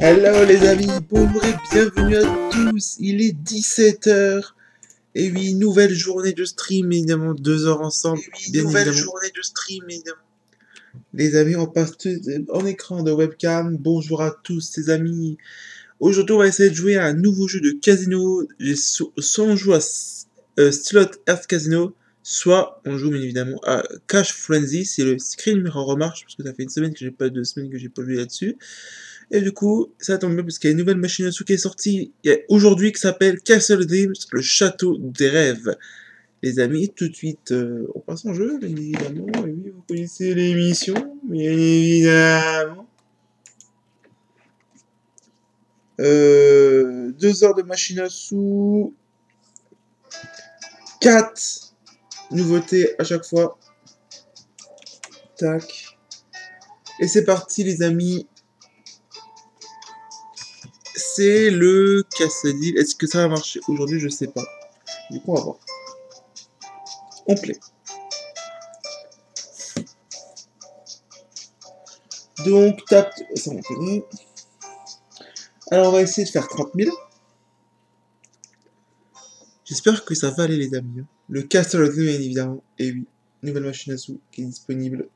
Hello les amis, bonjour et bienvenue à tous, il est 17 h. Et oui, nouvelle journée de stream, évidemment, 2 heures ensemble, bien Nouvelle évidemment. journée de stream, évidemment. Les amis, on passe en écran de webcam, bonjour à tous les amis. Aujourd'hui on va essayer de jouer à un nouveau jeu de casino, soit on joue à Slot Earth Casino, soit on joue bien évidemment à Cash Frenzy, c'est le screen mirror remarche, parce que ça fait une semaine que j'ai pas, 2 semaines que j'ai pas joué là-dessus. Et du coup, ça tombe bien parce qu'il y a une nouvelle machine à sous qui est sortie aujourd'hui qui s'appelle Castle Dreams, le château des rêves. Les amis, tout de suite, on passe en jeu, bien évidemment. Et oui, vous connaissez l'émission, bien évidemment. 2 heures de machine à sous. 4 nouveautés à chaque fois. Tac. Et c'est parti, les amis. C'est le Castle Deal. Est-ce que ça va marcher aujourd'hui? Je sais pas. Du coup, on va voir. On play. Donc, tape. Ça, on connaît. Alors, on va essayer de faire 30 000. J'espère que ça va aller, les amis. Le Castle of the Moon, évidemment. Et oui, nouvelle machine à sous qui est disponible.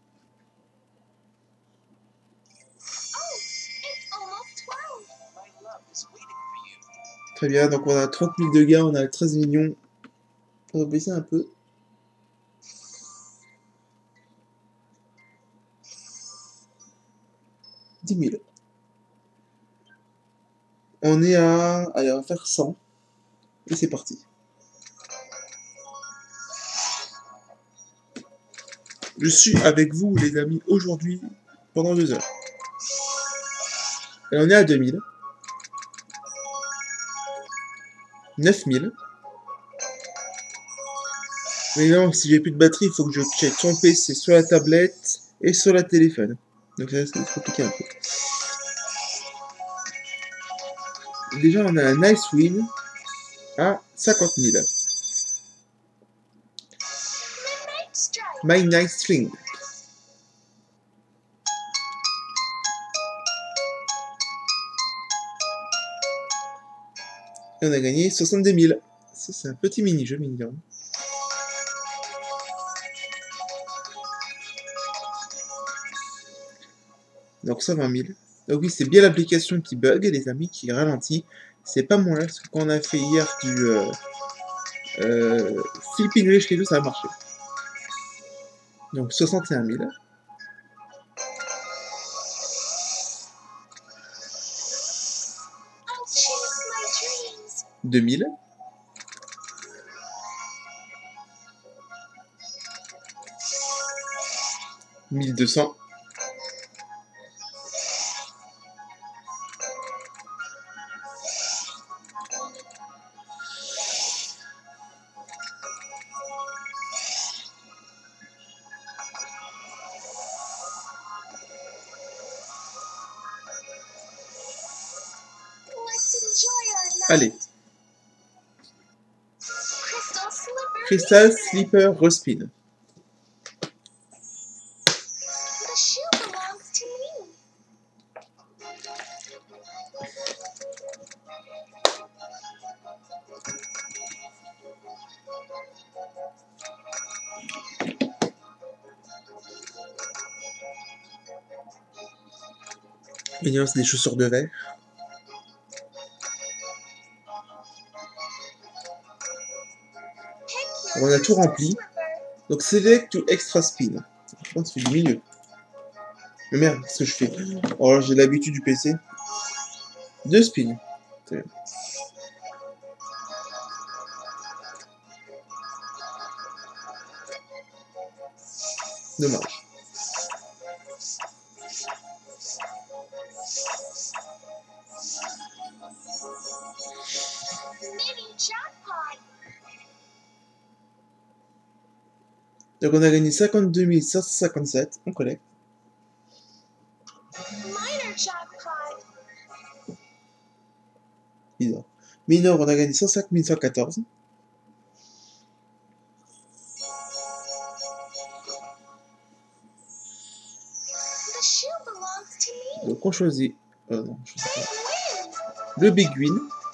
Très bien, donc on a 30 000 de gains, on a 13 millions. On va baisser un peu. « 10 000. On est à... Allez, on va faire 100. Et c'est parti. Je suis avec vous, les amis, aujourd'hui, pendant 2 heures. Et on est à 2000. 9000. Mais non, si j'ai plus de batterie, il faut que je check sur le PC, sur la tablette et sur la téléphone. Donc ça, c'est compliqué un peu. Déjà, on a un nice win à 50 000. My Nice String. Et on a gagné 62 000. Ça, c'est un petit mini-jeu, mignon. Donc 120 000. Donc oui, c'est bien l'application qui bug, les amis, qui ralentit. C'est pas moi, parce que quand on a fait hier du Flipping Rich et tout, ça a marché. Donc 61 000. 2000. 1200. 1000. Allez. Crystal Slipper Respin. Mignon, c'est des chaussures de verre. On a tout rempli. Donc select to extra spin. Je pense que c'est du milieu. Mais merde, qu'est-ce que je fais? Oh là, j'ai l'habitude du PC. 2 spins. Dommage. Donc on a gagné 52 557. On collecte. Bizarre. Minor, on a gagné 105 114. Donc on choisit Non, je sais pas. Le Big Win.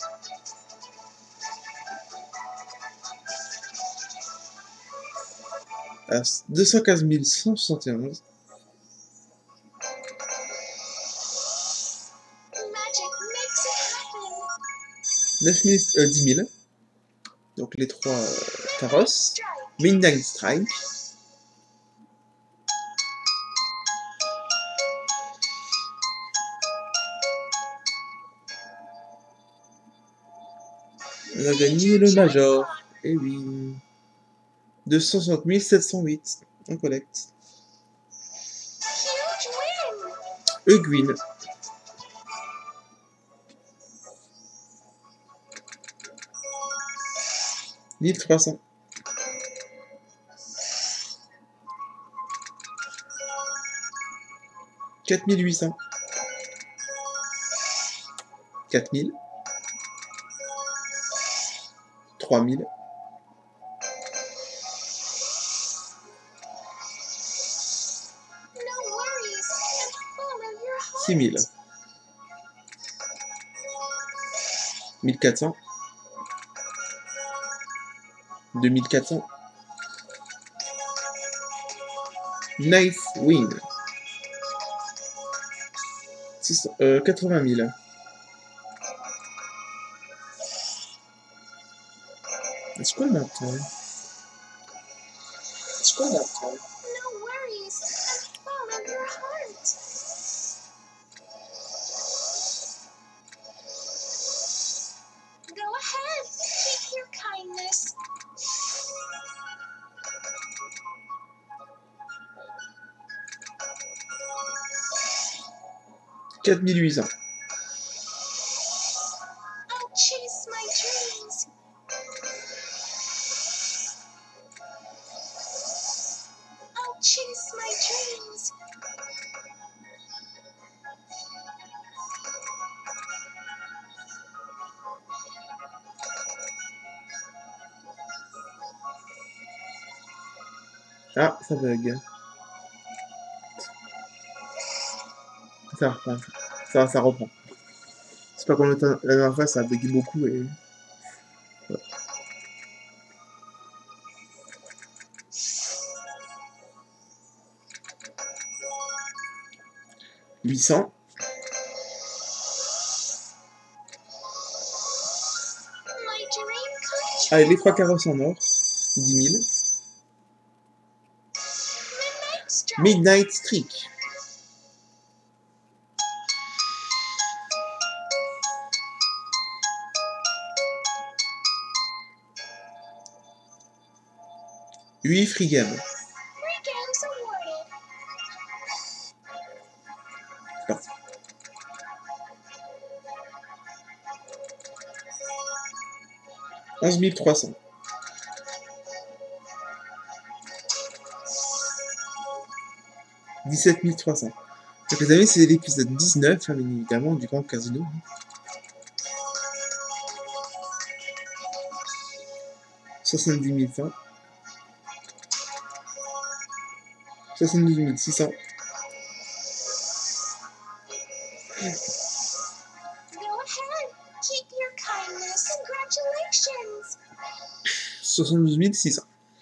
À 215 171. 10 000. Donc les 3 carrosses. Midnight Strike. On a gagné le Major. Et oui. 260 708. On collecte. Egwin. 1300. 4800. 4000. 3000. 6000. 1400. 2400. Nice win. 80 000. Est-ce qu'on l'entend? Est-ce qu'on l'entend? Go ahead, keep your kindness. 4800. I'll chase my dreams. I'll chase my dreams. Ah, ça bug. Ça reprend. Ça reprend. C'est pas comme la dernière fois, ça a bugué beaucoup et... Voilà. 800. Allez, les 3 carrosses en or. 10 000. Midnight Streak. Oui, free game. C'est parti. 11 300. 17 300. Donc les amis, c'est l'épisode 19, bien évidemment, du Grand Casino. 70 100. 72 600. 72 600.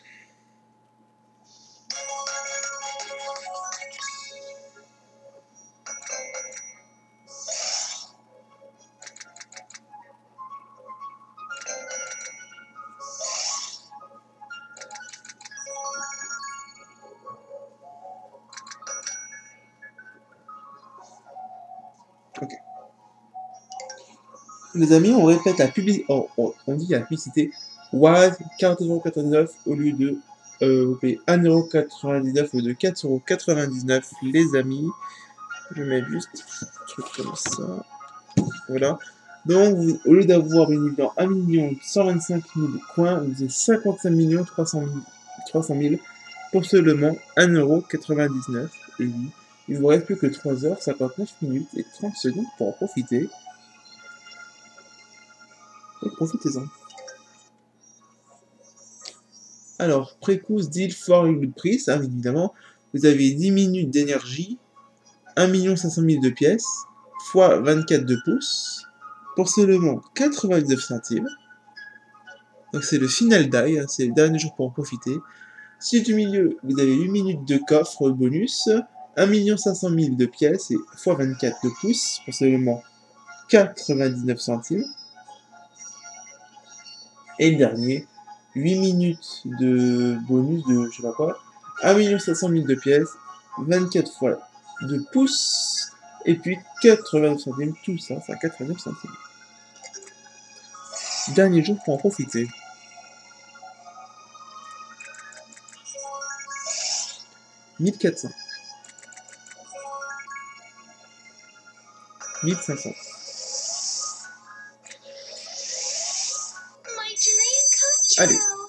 Ok. Les amis, on répète la publicité. On dit la publicité Waz 4,99€ au lieu de 1,99€ au lieu de 4,99€. Les amis, je mets juste un truc comme ça. Voilà. Donc, au lieu d'avoir bien évidemment 1 125 000 coins, vous avez 55 300 000 pour seulement 1,99€. Et oui, il vous reste plus que 3h59 minutes et 30 secondes pour en profiter. Et profitez-en. Alors, Précous deal for good price, évidemment. Vous avez 10 minutes d'énergie, 1 500 000 de pièces, fois 24 de pouces pour seulement 99 centimes. Donc c'est le final die, hein, c'est le dernier jour pour en profiter. Si du milieu, vous avez 8 minutes de coffre bonus, 1 500 000 de pièces et fois 24 de pouces pour seulement 99 centimes. Et le dernier, 8 minutes de bonus de je sais pas quoi, 1 500 000 de pièces, 24 fois de pouces, et puis 89 centimes, tout ça, c'est à 89 centimes. Dernier jour pour en profiter. 1400. 1500. My dream come Allez. true.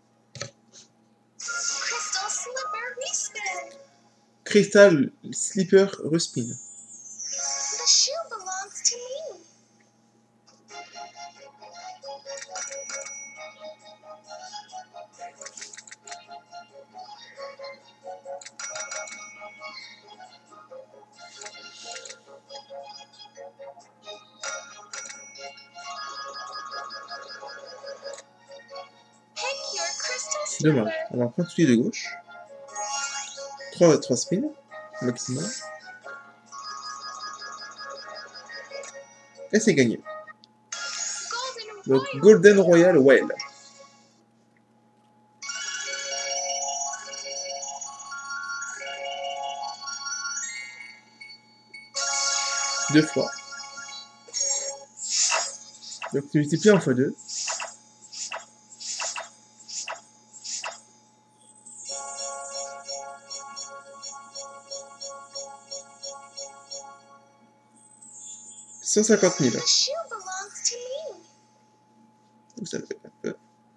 Crystal slipper respin. Crystal Slipper Respin. The shoe belongs to me. Pick your crystal Dommage. slipper. On va prendre celui de gauche. 3 spins maximum. Et c'est gagné. Golden Donc Royal. Golden Royal Whale. Deux fois. Donc tu multiplies en x2. « 150 000. The shoe belongs to me. Donc ça fait un peu.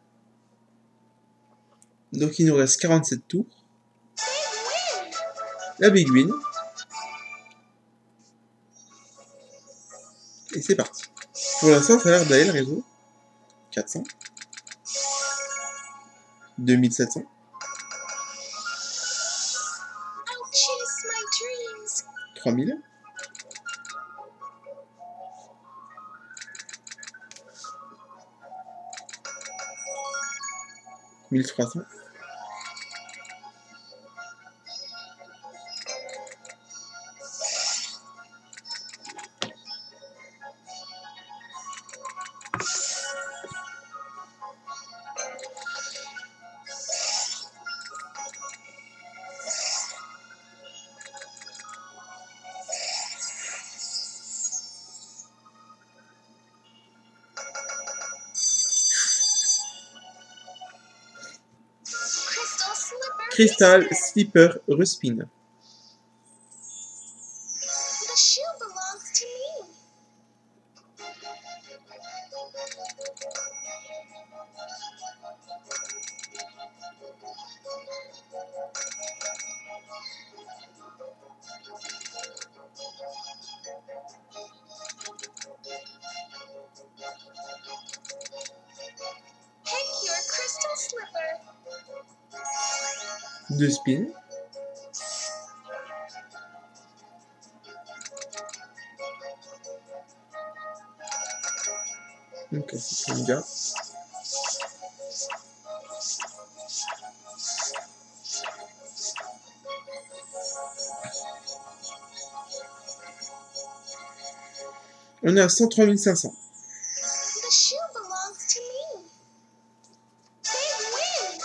Donc il nous reste 47 tours. Big win. La Big Win. Et c'est parti. Pour l'instant, ça a l'air d'aller le réseau. 400. 2700. I'll chase my dreams. 3000. 1300. Crystal slipper. Crystal respin. Slipper Respin. The shoe belongs to me. Pick your crystal slipper. 2 spins. Ok, c'est un gars. On est à 103 500. The shoe belongs to me. Big win.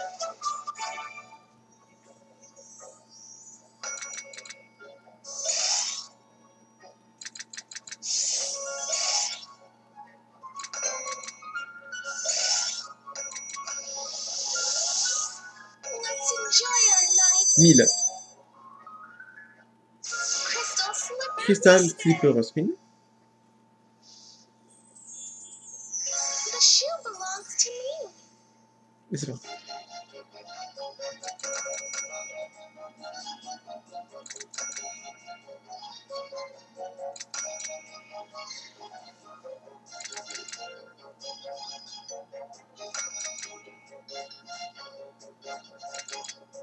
Let's enjoy our night. 1000. Crystal slipper. Crystal respin. Slipper Respin. The shoe belongs to me. Et c'est parti.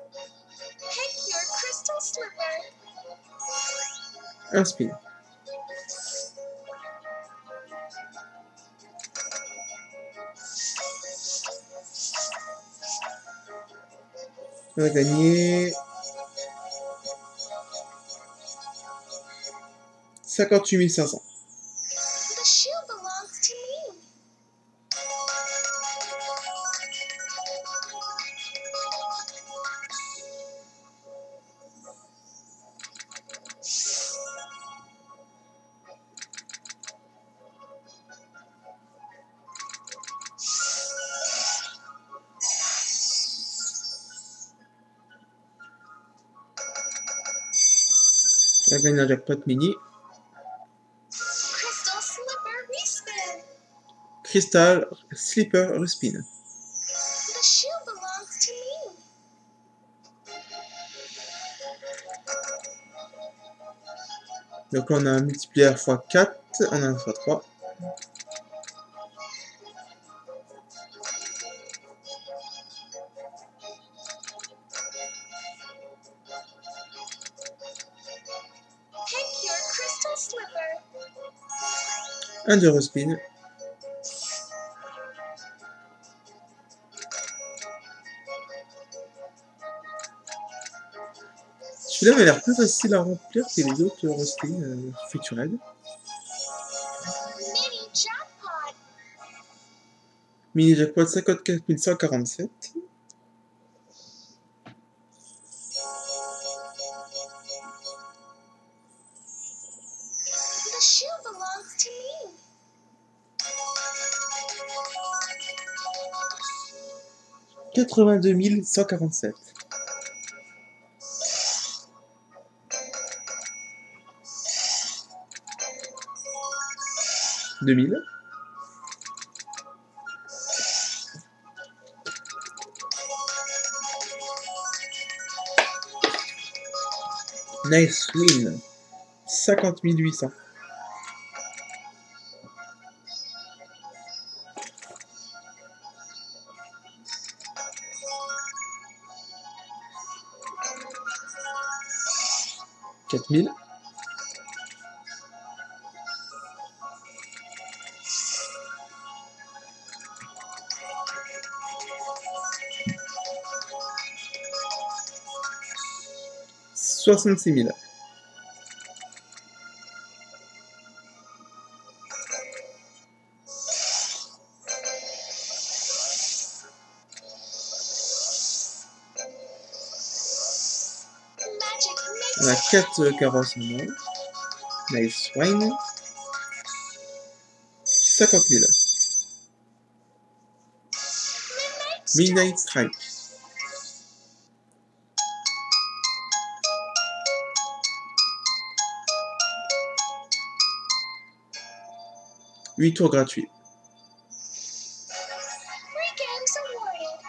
Pick your crystal slipper. Un spin. On a gagné 58 500. The shoe belongs to me. On a gagné un jackpot mini. Crystal slipper respin. Crystal Slipper Respin. The shoe belongs to me. Donc là, on a un multiplier x4, on a un x3. Pick your crystal slipper. Un de respin. Celui-là m'a l'air plus facile à remplir que les autres respins featured. Mini jackpot. Mini jackpot 54 147. The shoe belongs to me. 82 147. 2000. Nice win. 50 800. Quatre mille. Soixante-six mille. Magic On a mix. 4 carrosses maintenant. Nice wine. 50 000. Midnight Strike. Huit tours gratuits. Free games awarded.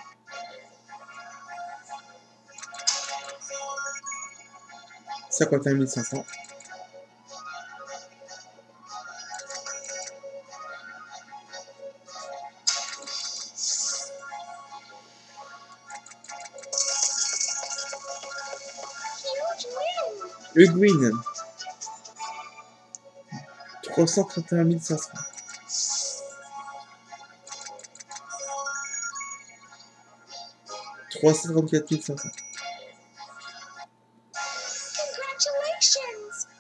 Cinquante et un mille cinq cents. Huge win. Ugwin. 331 500. 334 500. Congratulations.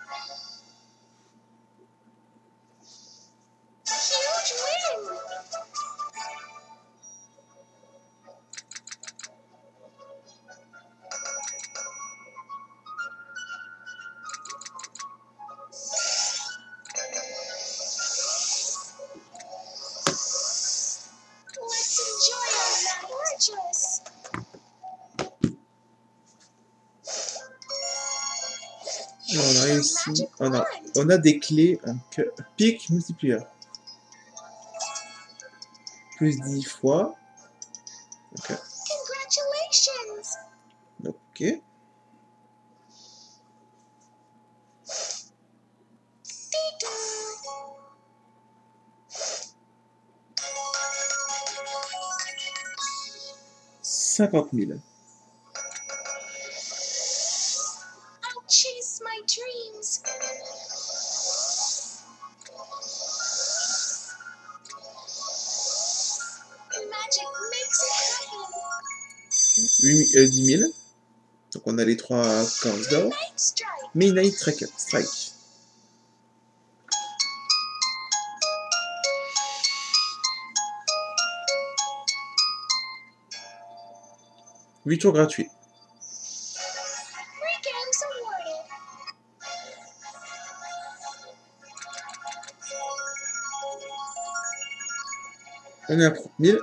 Huge win. Let's enjoy our purchase. On a Magic réussi. wand. On a des clés. Donc, pic multiplier. Plus 10 fois. Ok. Congratulations. Ok. Dee-doo. 50 000. I'll chase my dreams. Magic makes it happen. 10 000. Donc on a les 3 corps d'or. Midnight Strike. Midnight Strike. Huit tours gratuits. 3 games awarded. On est à 30 000.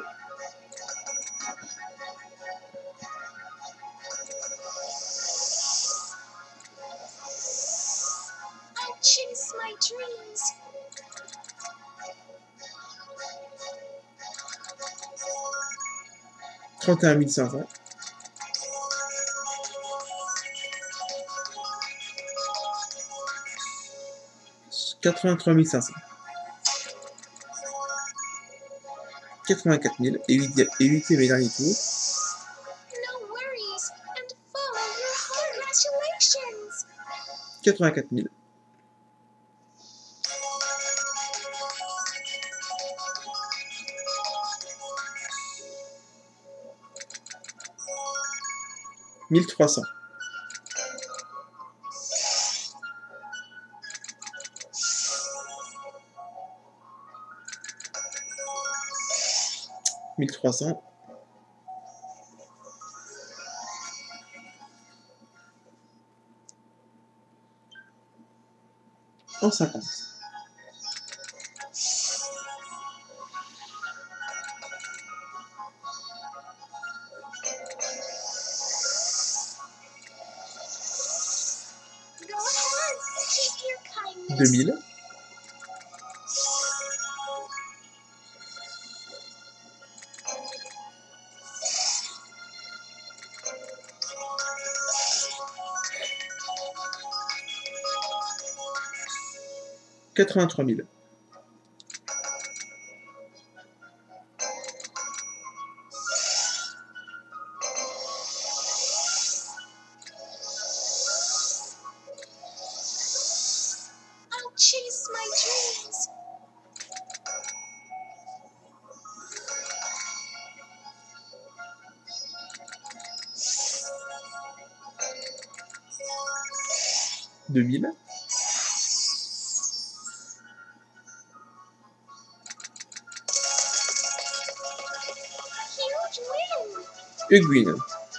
I'll chase my dreams. 31 500. 83 500. 84 000. Et 8 mes derniers tours. No worries and follow your heart. Congratulations. 84 000. 1300. 1300. 150. Go ahead. Keep your kindness. 2000. 83 000. 'll chase my dreams. 2000. 'Huge win. Huguin.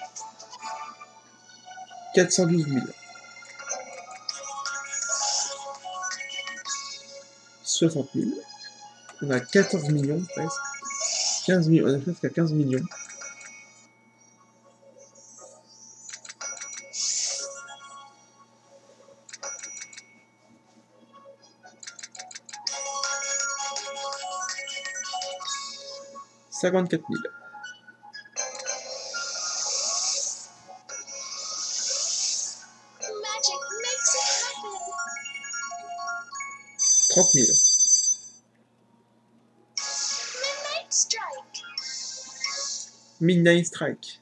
412 000. 60 000. On a 14 millions presque. 15 millions. On est presque à 15 millions. 54 000. Magic makes it happen. 30 000. Midnight Strike. Midnight Strike.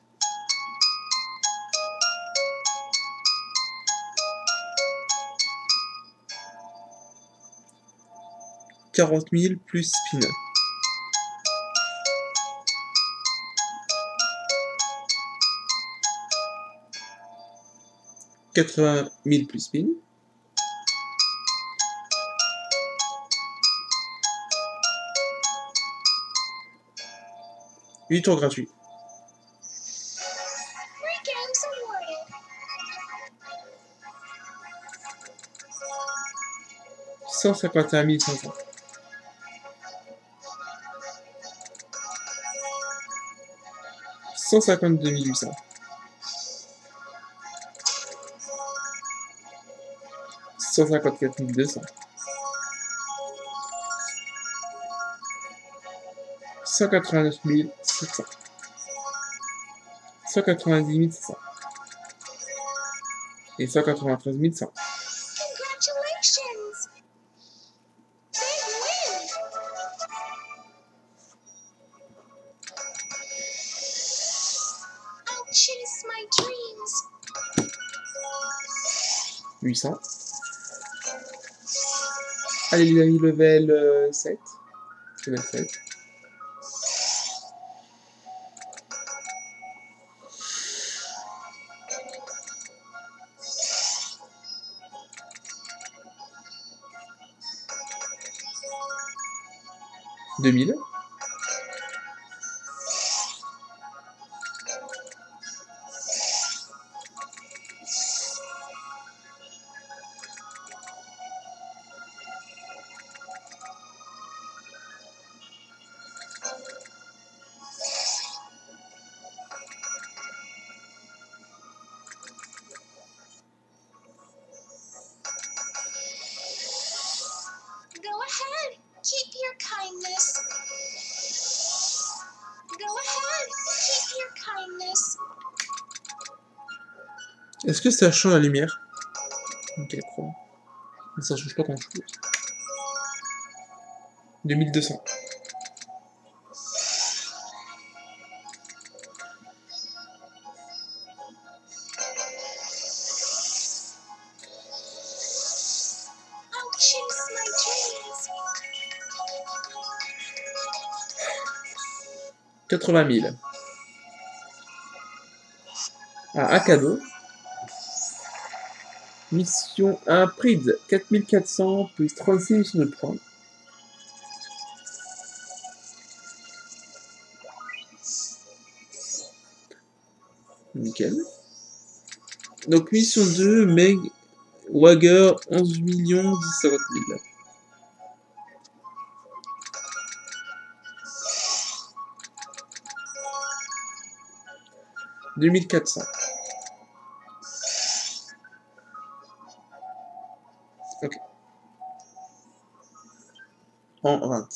40 000 plus spin. 80 000 plus spin. 8 tours gratuits. 3 games awarded. 151 500. 152 800. 154 200. 189 700. 190 700. Et 193 100. Congratulations. Big win. I'll chase my dreams. 800. Allez les amis, level 7. Level 7. 2000. Go ahead. Keep your kindness. Go ahead. Keep your kindness. Est-ce que ça change la lumière? Ok, crois. Mais ça change pas grand chose. 2200. I'll chase my dreams. 80 000. Ah, à cadeau. Mission 1 prise 4400 plus 36 de points. Nickel. Donc mission 2, Meg Wager 11 millions 10 000. 2400. Ok. En 20.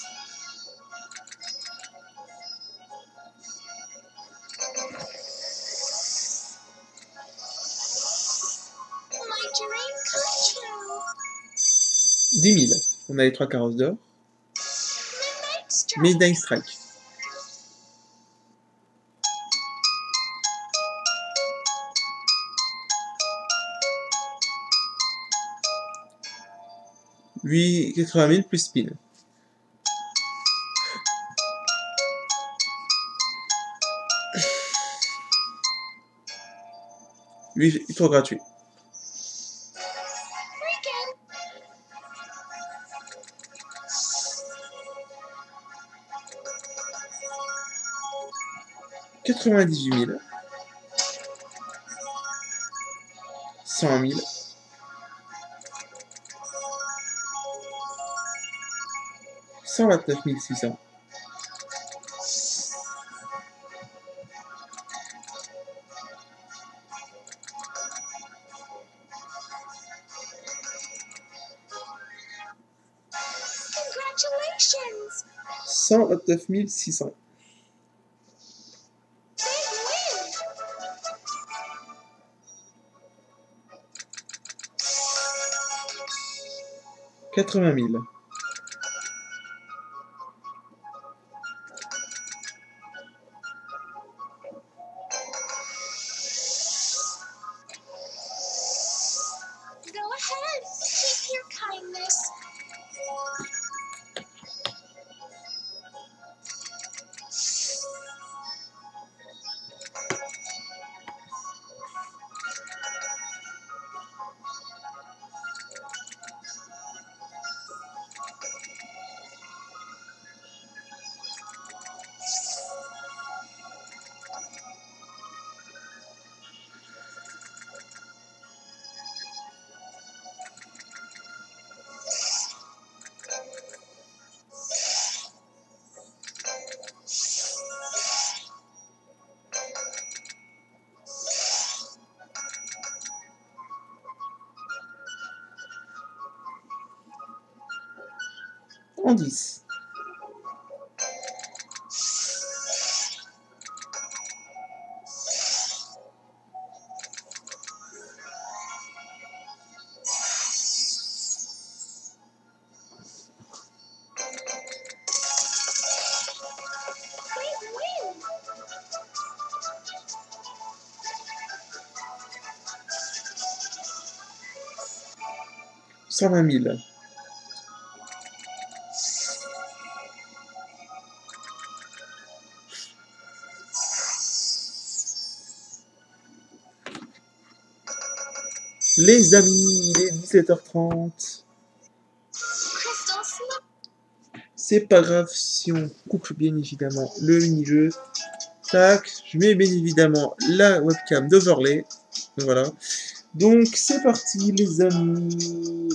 My dream come true. 10 000. On a les 3 carrosses d'or. Midnight strike. Midnight Strike. Oui, 80 000 plus spin. Oui, tour gratuit. Weekend. 98 000. 100 000. 129 600. Congratulations. 129 600. Big win. 80 000. Go ahead. Keep your kindness. En 10. 120 000. Les amis, il est 17h30. c'est pas grave si on coupe bien évidemment le mini-jeu. Tac, je mets bien évidemment la webcam d'overlay. Voilà. Donc c'est parti les amis.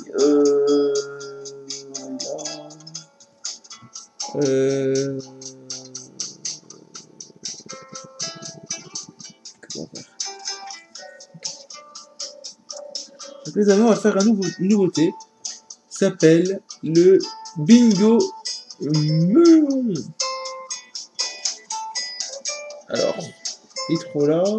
Euh... Comment faire? Donc, les amis, on va faire une nouveauté. Ça s'appelle le bingo melon. Alors, il est trop là.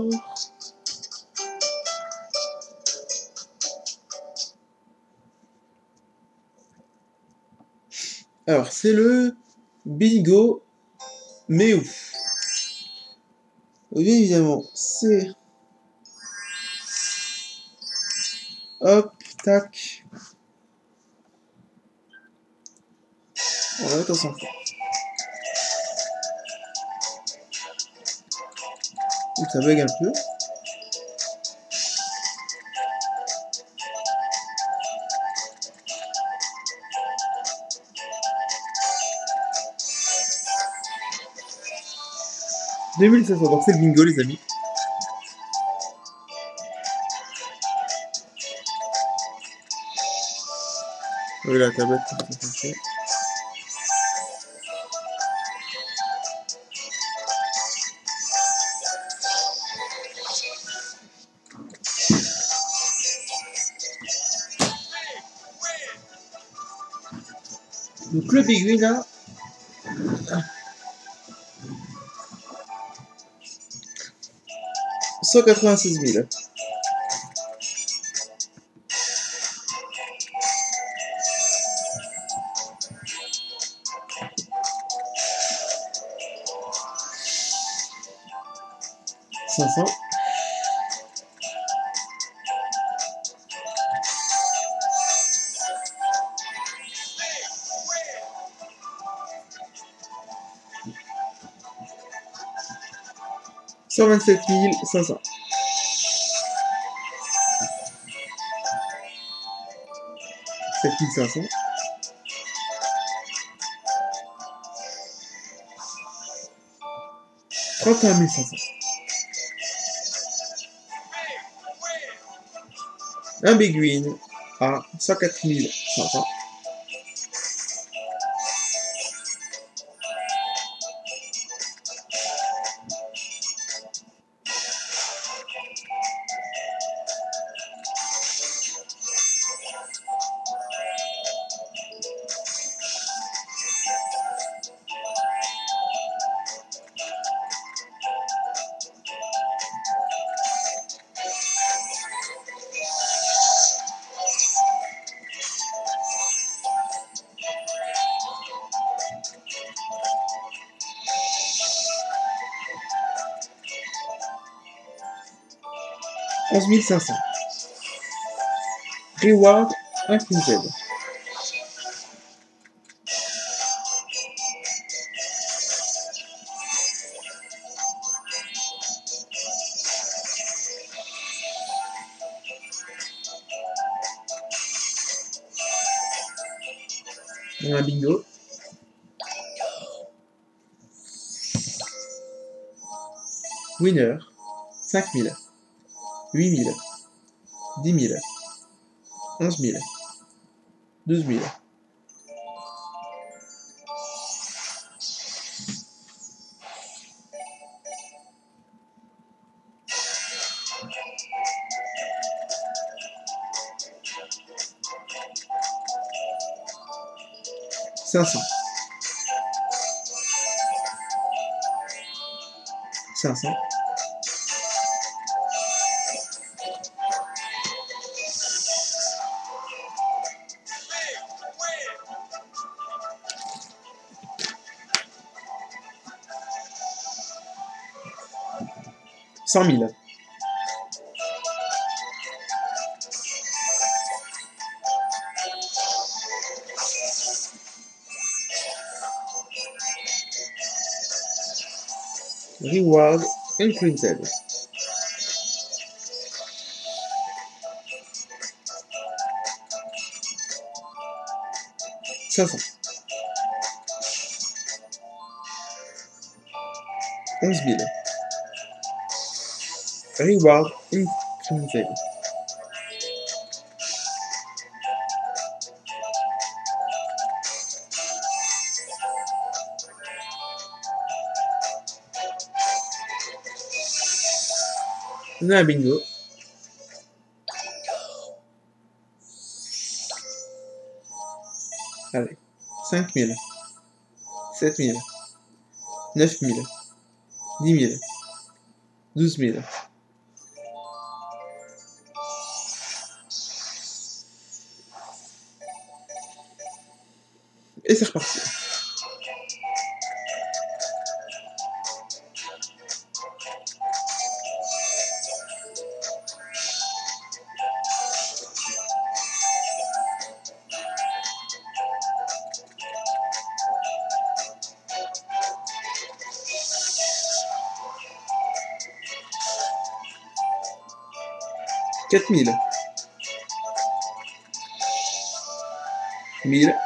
Alors, c'est le bingo mais où? Bien évidemment, c'est hop, tac. On va mettre en 100 fois. Donc ça bug un peu. « 2500, donc c'est le bingo les amis. Oui, la tablette, c'est ça. Donc le big là, 196 000. « 500. 127 500. 7500. 31 500. Un big win à 104 500. « 11 500. Reward included. 1 bingo. Winner 5 000. 8 000. 10 000. 11 000. 12 000. 500. 500. 100 000. 'Reward included. 500. 11 000. Reward incremented. On a un bingo. Allez. 5 000. 7 000. 9 000. 10 000. 12 000. Et c'est reparti. Quatre mille. 1000.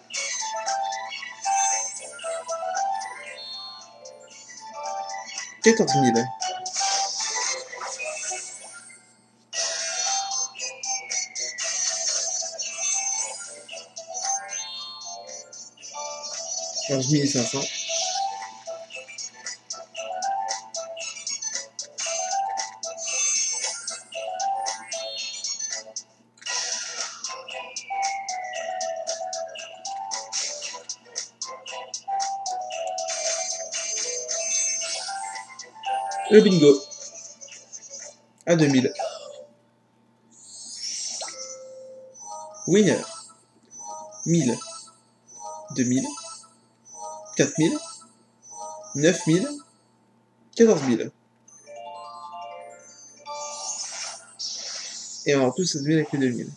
14 000. 11 500. 'Le bingo. À 2000. Winner. 1000. 2000. 4000. 9000. 14 000. Et on va tous 16 000 avec les 2000.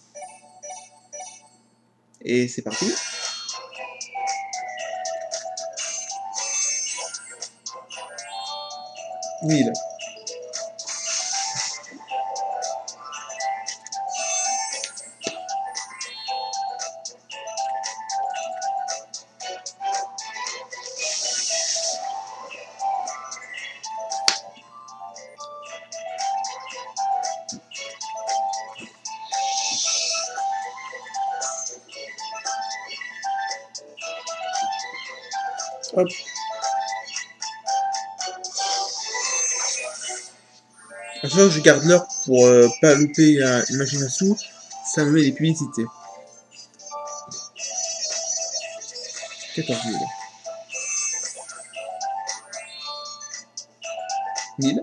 Et c'est parti. Mille. Hop. À chaque fois que je garde l'heure pour pas louper une machine à sous, ça me met des publicités. 14 000. 1000.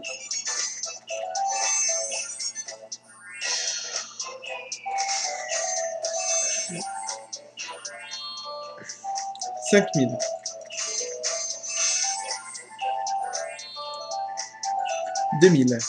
5000. 2000.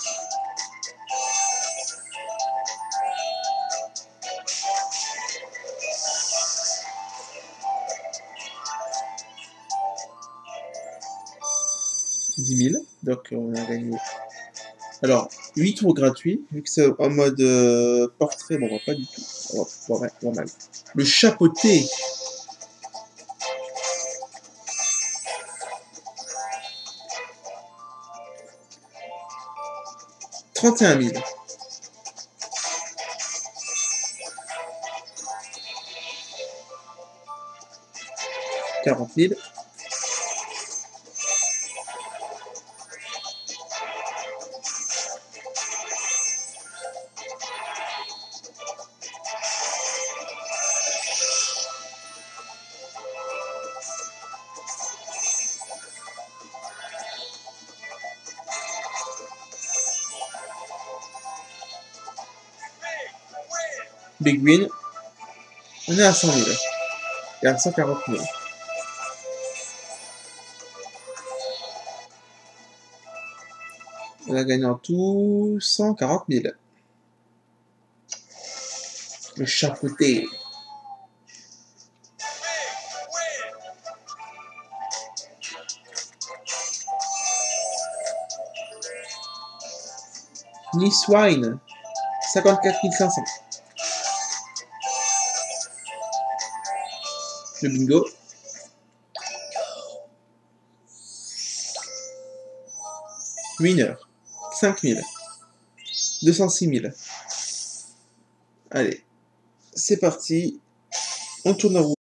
10 000. Donc on a gagné. Alors, 8 tours gratuits, vu que c'est en mode portrait, bon, on voit pas du tout. On voit mal. Le chapeauté. « 31 000. 40 000. 'Big win. On est à 100 000. Et à 140 000. On a gagné en tout 140 000. Le chapeauté. Nice Wine. 54 500. Le bingo. Winner. 5000. 206 000. Allez, c'est parti. On tourne en roue.